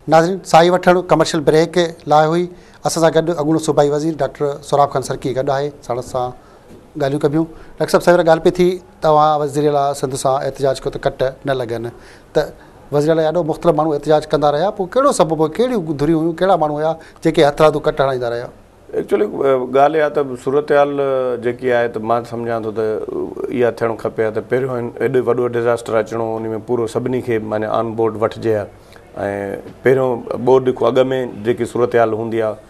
नाज़रीन साई वठण कमर्शियल ब्रेक लाइ हुई। असां सां गॾु अॻूणो सूबाई वज़ीर डॉक्टर सोराब खान सरकी गॾु आहे, साण सां ॻाल्हियूं कबियूं। डॉक्टर साहब सवेर ॻाल्हि पई थी तव्हां वज़ीर आला सिंध सां एहतिजाज कयो त कट न लॻनि, त वज़ीर आला ॾाढो मुख़्तलिफ़ माण्हू एहतिजाज कंदा रहिया, पोइ कहिड़ो सबबु, कहिड़ियूं धुरियूं हुयूं, कहिड़ा माण्हू हुया जेके हथरादू कट हणाईंदा रहिया? एक्चुअली ॻाल्हि आहे त सूरत हाल जेकी आहे त मां सम्झां थो त इहा थियणु खपे त पहिरियों एॾो वॾो डिज़ास्टर अचिणो, उन में पूरो सभिनी खे माने ऑन बोर्ड वठिजे हा। ऐं पहिरियों बोर्ड खां अॻु में जेकी सूरत हाल हूंदी आहे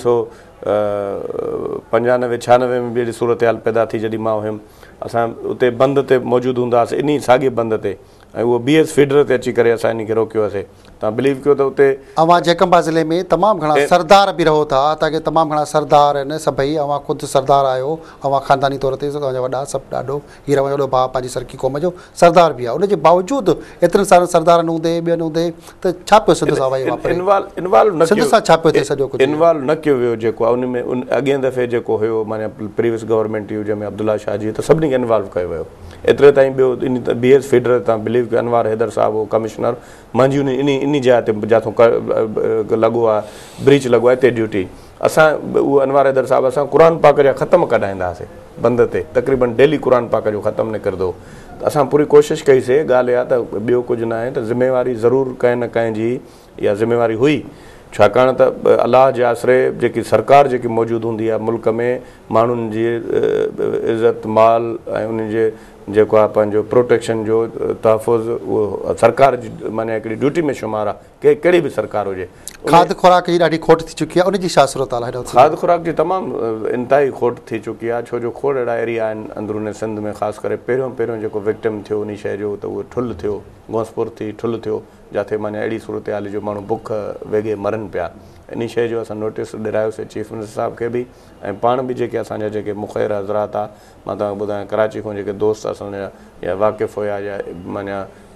1995-96 में बि अहिड़ी सूरत हाल पैदा थी जॾहिं मां हुयुमि। असां उते बंदि ते मौजूदु हूंदा हुआसीं, इन साॻिए बंदि ते, ऐं उहो BS फीडर ते अची करे असां इन खे रोकियोसीं। तव्हां बिलीव कयो त उते अवां जैकंबा ज़िले में तमामु घणा सरदार बि रहो था, तव्हांखे तमामु घणा सरदार आहिनि सभई, अवां ख़ुदि सरदार आहियो, अवां ख़ानदानी तौर ते तव्हांजा वॾा सभु ॾाढो हीअर वॾो भाउ पंहिंजी सरकी क़ौम जो सरदार बि आहे। उनजे बावजूदि एतिरनि सारनि सरदारनि हूंदे ॿियनि हूंदे त छा पियो सिंध सां सिंध सां छा पियो थिए सॼो कुझु इन्वॉल्व न कयो वियो जेको आहे उन में। अॻे दफ़े जेको हुयो माने प्रीवियस गवर्नमेंट हुई जंहिंमें अब्दुल्ला शाह जी, त सभिनी खे इन्वॉल्व कयो वियो। एतिरे ताईं ॿियो इन BS फीडर तव्हां बिलीव कयो, अनवार हैदर साहब हो कमिश्नर, मुंहिंजी इन जाइ ते जिथां लॻो आहे ब्रीच लॻो आहे हिते ड्यूटी। असां उहो अनवार हैदर साहब असां क़ुर पाक जा ख़तमु कढाईंदा हुआसीं बंदि ते, तक़रीबन डेली क़ुर पाक जो ख़तमु निकिरंदो। त असां पूरी कोशिशि कईसीं। ॻाल्हि इहा त ॿियो कुझु न आहे, त ज़िम्मेवारी ज़रूरु कंहिं न कंहिं जी इहा ज़िम्मेवारी हुई, छाकाणि त अलाह जे आसिरे जेकी सरकार जेकी मौजूदु हूंदी आहे मुल्क में, माण्हुनि जी इज़त माल ऐं उन जे जेको आहे पंहिंजो प्रोटेक्शन जो तहफ़ुज़, उहो सरकार जी माने हिकिड़ी ड्यूटी में शुमार आहे, कहिड़ी बि सरकार हुजे। खाद खुराक जी ॾाढी खोट थी चुकी आहे, उनजी छा सूरत हाल आहे? खाद खुराक जी तमामु इंतिहाई खोट थी चुकी आहे, छो जो खोड़ अहिड़ा एरिया आहिनि अंदरूने सिंध में, ख़ासि करे पहिरियों जेको विक्टिम थियो उन शइ जो, त उहो ठुल थियो, घोसपुर थी ठुल थियो, जिथे माने अहिड़ी सूरत हाल जो माण्हू बुख वेगे मरनि पिया। इन शइ जो असां नोटिस ॾिरायोसीं चीफ मिनिस्टर साहब खे बि, ऐं पाण बि जेके असांजा जेके मुख़ैर हज़रात आहे, मां तव्हांखे ॿुधायां कराची खां जेके दोस्त असांजा या वाक़िफ़ हुया या माना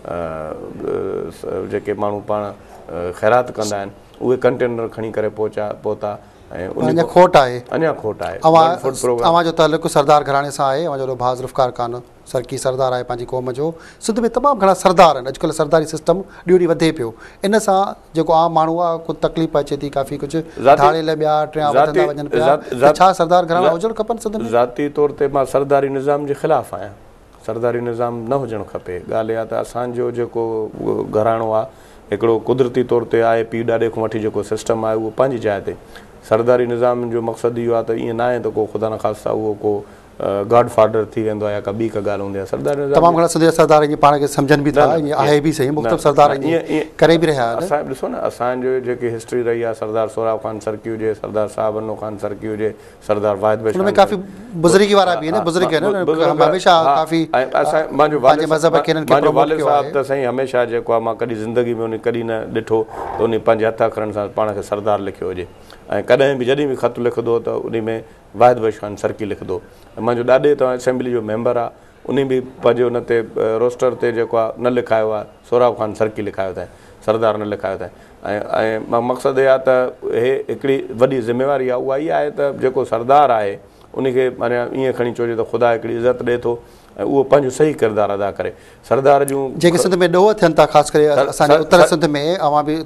जेके माण्हू पाण ख़ैरात कंदा आहिनि, उहे कंटेनर खणी करे पहुता। ऐं अञा खोट आहे, अञा खोट आहे। अवां जो तालुक़ु सरदार घराणे सां आहे, अवां जो भाउ ज़ुल्फ़िकार खान सरकी सरदार आहे पंहिंजी क़ौम जो। सिंध में तमामु घणा सरदार आहिनि, अॼुकल्ह सरदारी सिस्टम ॾींहों ॾींहुं वधे पियो। इन सां जेको आम माण्हू आहे कुझु तकलीफ़ अचे थी, काफ़ी कुझु धाड़ेल ॿिया टिया वधंदा वञनि पिया। छा सरदार घराणा हुजणु खपनि सिंध में? ज़ाती तौर ते मां सरदारी निज़ाम जे ख़िलाफ़ु आहियां, सरदारी निज़ाम न हुजणु खपे। ॻाल्हि इहा त असांजो जेको घराणो आहे हिकिड़ो कुदरती तौर ते आहे, पीउ ॾाॾे खां वठी जेको सिस्टम आहे उहो पंहिंजी जाइ ते। सरदारी निज़ाम जो मक़सदु इहो आहे त ईअं न आहे त को ख़ुदा न ख़ासिता उहो को गॉड फादर थी वेंदो आहे या का ॿी का ॻाल्हि हूंदी आहे। सरदारी निज़ाम तमामु घणा सिंध सरदार ईअं पाण खे सम्झनि बि था, आहे बि सही, मुख़्तलिफ़ सरदार करे बि रहिया आहिनि। असां ॾिसो न, असांजो जेकी हिस्ट्री रही आहे, सरदार सोराब खान सरकी हुजे, सरदार साहब अनो खान सरकी हुजे, सरदार वाहिद बख्श, उनमें काफ़ी बुज़ुर्गी वारा बि आहिनि, बुज़ुर्ग आहिनि हमेशा काफ़ी। मुंहिंजो वालिद साहब त साईं हमेशह जेको आहे, मां कॾहिं ज़िंदगी में उन कॾहिं न ॾिठो त उन पंहिंजे हथ अखरनि सां पाण खे सरदार लिखियो हुजे। ऐं कॾहिं बि जॾहिं बि ख़त लिखंदो त उन में वाहिद बख्श खान सरकी लिखंदो। मुंहिंजो ॾाॾे तव्हां असेंबली जो मेंबर आहे, उन बि पंहिंजो हुन ते रोस्टर ते जेको आहे न लिखायो आहे सोराब खान सरकी लिखायो अथई, सरदार न लिखायो अथई। ऐं मक़सदु इहा त हे हिकिड़ी वॾी ज़िम्मेवारी आहे, उहा इहा आहे त जेको सरदार आहे उनखे माना ईअं खणी चइजे त ख़ुदा हिकिड़ी इज़त ॾिए थो ऐं उहो पंहिंजो सही किरदारु अदा करे। सरदार जूं जेके सिंध में ॾोह थियनि था, ख़ासि करे असांजे उत्तर सिंध में, अवां बि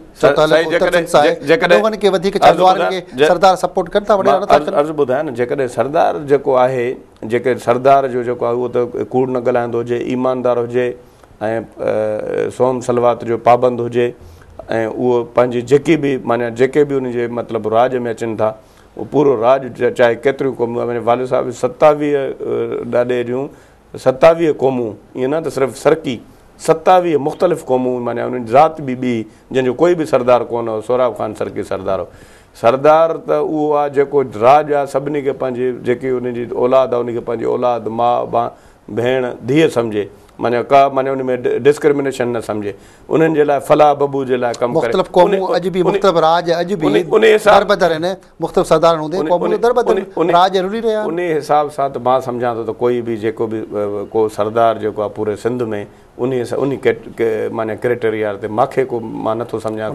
सरदार सपोर्ट कनि था। अर्ज़ु ॿुधायां न, जेकॾहिं सरदार जेको आहे, जेके सरदार जो जेको आहे उहो त कूड़ न ॻाल्हाईंदो हुजे, ईमानदार हुजे ऐं सोम सलवात जो पाबंद हुजे, ऐं उहो पंहिंजी जेकी बि माना जेके बि उनजे मतिलबु राज में अचनि था, उहो पूरो राज चाहे केतिरियूं क़ौमूं, माना वालिद साहिब 27 ॾाॾे जूं 27 क़ौमूं, ईअं न त सिर्फ़ु सरकी, 27 मुख़्तलिफ़ क़ौमूं, माना उन्हनि ज़ात बि ॿी जंहिंजो कोई बि सरदार कोन हो, सोराब खान सरकी सरदार हो। सरदार त उहो आहे जेको राज आहे सभिनी खे पंहिंजी जेकी उनजी औलाद आहे उनखे पंहिंजी औलाद, माउ भेण धीअ सम्झे, माना का माने उन में डिस्क्रिमिनेशन न सम्झे, उन्हनि जे लाइ फलाह बबू जे लाइ कमु करे। मुख़्तलिफ़ क़ौमूं अॼु बि मुख़्तलिफ़ राज अॼु बि दरबदर आहिनि, मुख़्तलिफ़ सरदार हूंदे क़ौमूं दरबदर राज ज़रूरी रहिया। उन हिसाब सां त मां सम्झां थो त कोई बि जेको बि को सरदार जेको आहे पूरे सिंध में उन माने क्राइटेरिया ते मूंखे को मां नथो सम्झां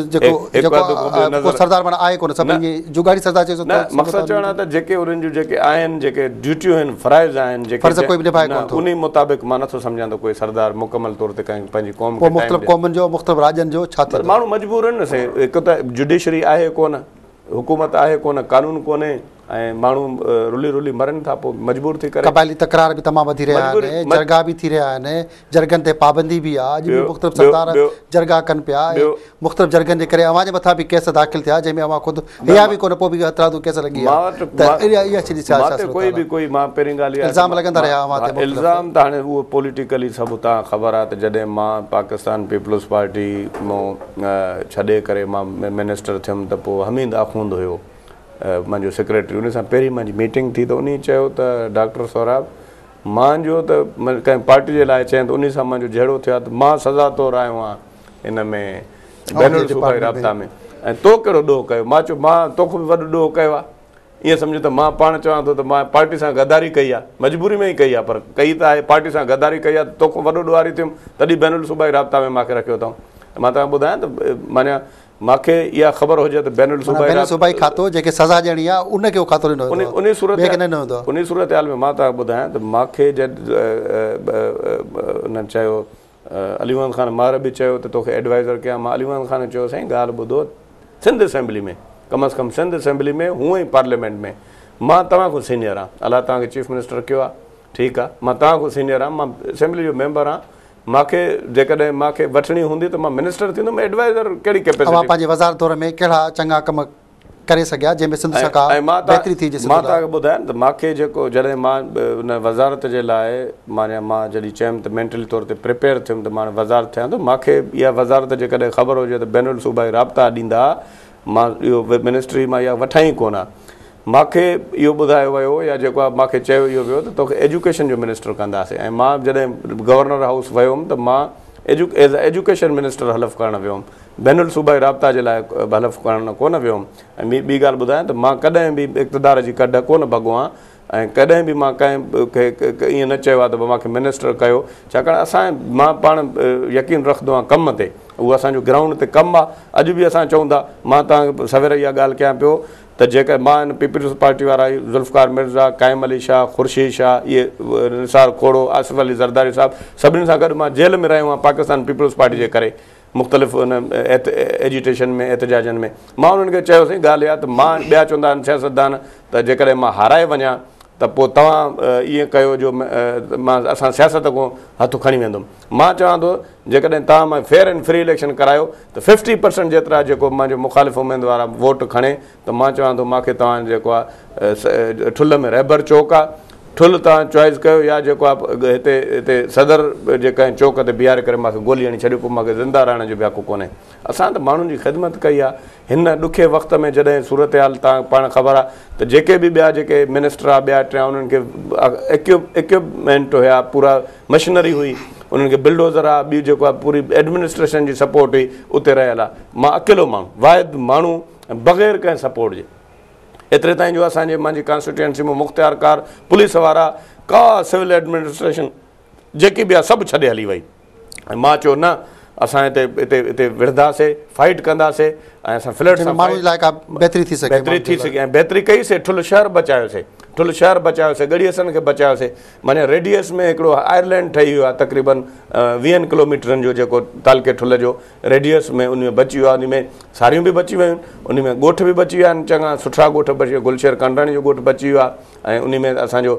सरदार माना आहे कोन सभिनी जुगाड़ी सरदार चए न मक़सदु चवण त जेके उन्हनि जूं जेके आहिनि जेके ड्यूटियूं आहिनि फ़राइज़ आहिनि जेके कोई बि निभाए कोन थो उन मुताबिक़ मां नथो सम्झां त कोई सरदार मुकमल तौर ते कंहिं पंहिंजी क़ौम पोइ मुख़्तलिफ़ क़ौमुनि जो मुख़्तलिफ़ राज्यनि जो छा थियो माण्हू मजबूर आहिनि न साईं हिकु त जुडिशरी आहे कोन हुकूमत आहे कोन कानून कोन्हे ऐं माण्हू रुली रुली मरनि था पोइ मजबूर थी करे क़बाइली तकरार बि तमामु वधी रहिया आहिनि जरगा बि थी रहिया आहिनि जरगनि ते पाबंदी बि आहे अॼु बि मुख़्तलिफ़ सरदार जरगा कनि पिया मुख़्तलिफ़ जरगनि जे करे अव्हां जे मथां बि केस दाख़िल थिया जंहिंमें अव्हां ख़ुदि इहा बि कोन पोइ बि हथरादू केस लॻी आहे कोई मां पहिरीं ॻाल्हि इल्ज़ाम लॻंदा रहिया अव्हां ते इल्ज़ाम त हाणे उहो पॉलिटिकली सभु तव्हां ख़बर आहे त जॾहिं मां पाकिस्तान पीपल्स पार्टी मां छॾे करे मां मिनिस्टर थियुमि त पोइ हमीद आख़ूंद हुयो मुंहिंजो सेक्रेटरी उन सां पहिरीं मुंहिंजी मीटिंग थी त उन चयो त डॉक्टर सौराब मुंहिंजो त कंहिं पार्टी जे लाइ चयईं त उन सां मुंहिंजो जहिड़ो थियो आहे त मां सज़ा तौरु आयो आहियां हिन में बैनुल सूबाई राब्ता में ऐं तो कहिड़ो ॾोह कयो मां चयो मां तोखां बि वॾो ॾोह कयो आहे ईअं सम्झो त मां पाण चवां थो त मां पार्टी सां गद्दारी कई आहे मजबूरी में ई कई आहे पर कई त आहे पार्टी सां गद्दारी कई आहे तोखां वॾो ॾोहारी थियुमि तॾहिं बैनुल सूबाई राब्ता में मूंखे रखियो अथऊं मां तव्हांखे ॿुधायां त माना मूंखे इहा ख़बर हुजे त बैनुल सूबाई खातो जेके सज़ा ॾियणी आहे उनखे उहो खातो ॾिनो उन सूरत हाल में मां तव्हांखे ॿुधायां त मूंखे उन्हनि चयो अलीमद ख़ान मार बि चयो त तोखे एडवाइज़र कयां मां अलीमद ख़ान चयो साईं ॻाल्हि ॿुधो सिंध असेंबली में कम अज़ कम सिंध असेंबली में हूअं ई पार्लियामेंट में मां तव्हां खां सीनियर आहियां अलाह तव्हांखे चीफ मिनिस्टर कयो आहे ठीकु आहे मां तव्हां खां सीनियर आहियां मां असेंबली जो मेंबर आहियां मूंखे जेकॾहिं मूंखे वठणी हूंदी त मां मिनिस्टर थींदुमि एडवाइज़र कहिड़ी कैपेसिटी पंहिंजे वज़ारत दौर में कहिड़ा चङा कम करे सघिया जंहिंमें सिंध सरकार मां तव्हांखे ॿुधायां त मूंखे जेको जॾहिं मां उन वज़ारत जे लाइ मां जॾहिं चयुमि त मेंटली तौर ते प्रिपेयर थियुमि त मां वज़ारत थियां थो मूंखे इहा वज़ारत जेकॾहिं ख़बर हुजे त बैनुल सूबाई राब्ता ॾींदा मां इहो मिनिस्ट्री मां इहा वठां ई कोन मूंखे इहो ॿुधायो वियो या जेको आहे मूंखे चयो इहो वियो त तोखे एजुकेशन जो मिनिस्टर कंदासीं ऐं मां जॾहिं गवर्नर हाउस वियो हुउमि त मां एज़ एजुकेशन मिनिस्टर हलफ़ करणु वियो हुउमि बैनुल सूबाई राब्ता जे लाइ हलफ़ करणु कोन वियो हुउमि ऐं ॿी ॻाल्हि ॿुधायां त मां कॾहिं बि इक़्तिदार जी कढ कोन भॻो आहियां ऐं कॾहिं बि मां कंहिं ईअं न चयो आहे त मूंखे मिनिस्टर कयो छाकाणि मां पाण यकीन रखंदो आहियां कम ते उहो असांजो ग्राउंड ते कमु आहे अॼु बि असां चऊं था मां तव्हांखे सवेर इहा ॻाल्हि कयां पियो त जेका मां हिन पीपल्स पार्टी वारा ज़ुल्फ़कार मिर्ज़ा क़ाइम अली शाह ख़ुर्शीद शाह इहे निसार खोड़ो आसिफ़ अली ज़रदारी साहिबु सभिनी सां गॾु मां जेल में रहियो आहियां पाकिस्तान पीपल्स पार्टी जे करे मुख़्तलिफ़ उन एजिटेशन में एतिजाजनि में मां उन्हनि खे चयोसीं ॻाल्हि इहा त मां ॿिया चवंदा आहिनि सियासतदान त जेकॾहिं मां हाराए वञा त पोइ तव्हां ईअं कयो जो असां सियासत खां हथु खणी वेंदुमि मां चवां थो जेकॾहिं तव्हां मां फेयर एंड फ्री इलेक्शन करायो त 50% जेतिरा जेको मुंहिंजो मुख़ालिफ़ उमेदवार आहे वोट खणे त मां चवां थो मूंखे तव्हां जेको आहे ठुल में रहबर चौक आहे ठुल तव्हां चॉइस कयो या जेको आहे हिते सदर जे कंहिं चौक ते बीहारे करे मूंखे गोली हणी छॾियो पोइ मूंखे ज़िंदा रहण जो ॿिया को कोन्हे असां त माण्हुनि जी ख़िदमत कई आहे हिन ॾुखे वक़्त में जॾहिं सूरत हाल तव्हां पाण ख़बर आहे त जेके बि ॿिया जेके मिनिस्टर आहे ॿिया टिया उन्हनि खे इक्विपमेंट हुया पूरा मशीनरी हुई उन्हनि खे बिल्डोज़र आहे ॿी जेको आहे पूरी एडमिनिस्ट्रेशन जी सपोर्ट हुई उते रहियल आहे मां अकेलो माण्हू वाहिद माण्हू बग़ैर कंहिं सपोर्ट जे एतिरे ताईं जो असांजे मुंहिंजी कॉन्स्टिट्यूएंसी में मुख़्तियार कार पुलिस वारा का सिविल एडमिनिस्ट्रेशन जेकी बि आहे सभु छॾे हली वई ऐं मां चयो न असां हिते विढ़ंदासीं फाइट कंदासीं ऐं असां फ्लैट सां माण्हुनि लाइ का बहितरी थी सघे ऐं बहितरी कईसीं ठुल शहर बचायोसीं ठुल शहर बचायोसीं गड़ियसनि खे बचायोसीं माने रेडियस में हिकिड़ो आयरलैंड ठही वियो आहे तक़रीबन 20 किलोमीटरनि जो जेको तालके ठुल जो रेडियस में उन में बची वियो आहे उन में सारियूं बि बची वियूं आहिनि उन में ॻोठ बि बची विया आहिनि चङा सुठा ॻोठ बची विया गुलशेर कंडाणी जो ॻोठ बची वियो आहे ऐं उन में असांजो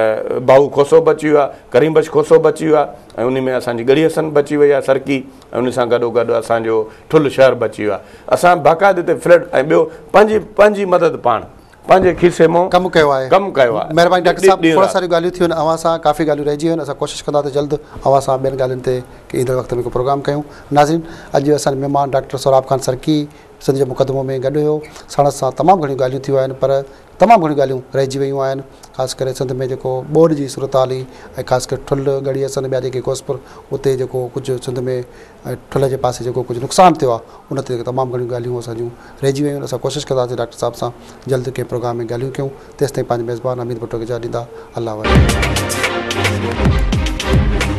भाऊ खोसो बची वियो आहे करीमबख्श खोसो बची वियो आहे ऐं उन में असांजी गड़ियसनि बची वई आहे सरकी ऐं उन सां गॾोगॾु असांजो ठुल शहर बची वियो आहे असां बाक़ाइदे ते फ्लैट ऐं ॿियो पंहिंजी मदद पाण पंहिंजे खीसे मां कमु कयो आहे महिरबानी डॉक्टर साहिबु खोड़ सारियूं ॻाल्हियूं थियूं आहिनि अव्हां सां काफ़ी ॻाल्हियूं रहिजी वियूं आहिनि असां कोशिशि कंदा त जल्द अव्हां सां ॿियनि ॻाल्हियुनि ते ईंदड़ वक़्त में को प्रोग्राम कयूं नाज़रीन अॼु असांजो महिमान डॉक्टर सौराब ख़ान सरकी सिंध जे मुक़दमो में गॾु हुयो साण सां तमामु घणियूं ॻाल्हियूं थियूं आहिनि पर तमामु घणियूं ॻाल्हियूं रहिजी वियूं आहिनि ख़ासि करे सिंध में जेको बोर्ड जी सूरत हाल हुई ऐं ख़ासि करे ठुल गड़ी असन ॿिया जेके घोसपुर उते जेको कुझु सिंध में ठुल जे पासे जेको कुझु नुक़सानु थियो आहे उन ते तमामु घणियूं ॻाल्हियूं असांजूं रहिजी वियूं आहिनि असां कोशिशि कंदासीं डॉक्टर साहिब सां जल्द कंहिं प्रोग्राम में ॻाल्हियूं कयूं तेसिताईं पंहिंजे मेज़बान अमीर भुट्टो खे इजाज़त ॾींदा अल्लाह